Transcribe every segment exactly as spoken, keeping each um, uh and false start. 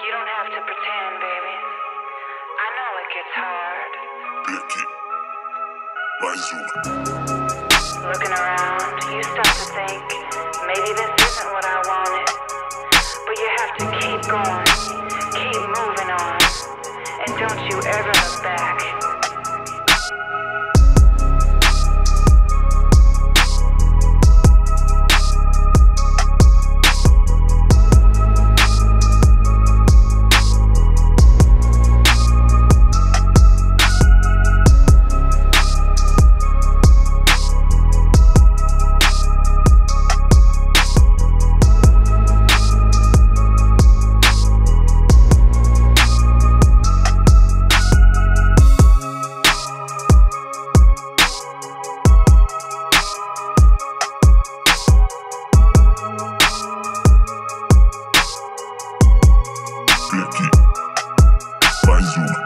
You don't have to pretend, baby. I know it gets hard. Perki Music Inc. Looking around, you start to think, maybe this isn't what I wanted. But you have to keep going, keep moving on, and don't you ever look back. Perki Music Inc.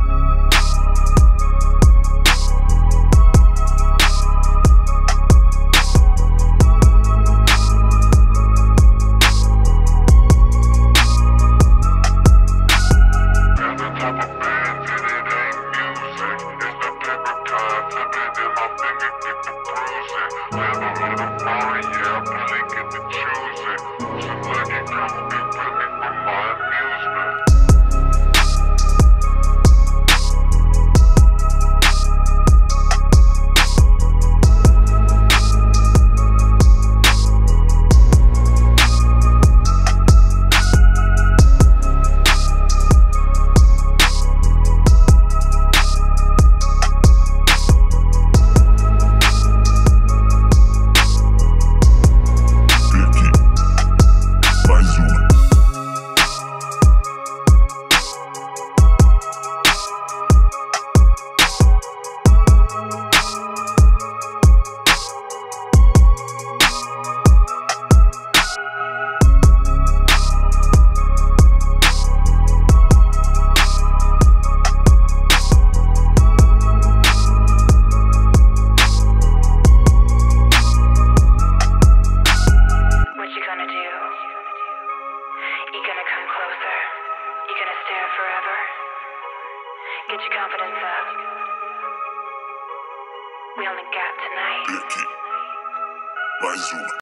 Get your confidence up. We only got tonight. Perki Music Inc.